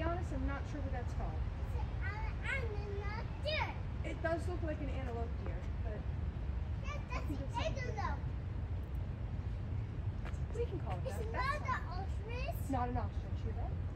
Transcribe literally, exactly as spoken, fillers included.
honest, I'm not sure what that's called. Antelope deer. It does look like an antelope deer, but Yes, that's an antelope. we can call it It's that. not That's an ostrich. not an ostrich, you're right.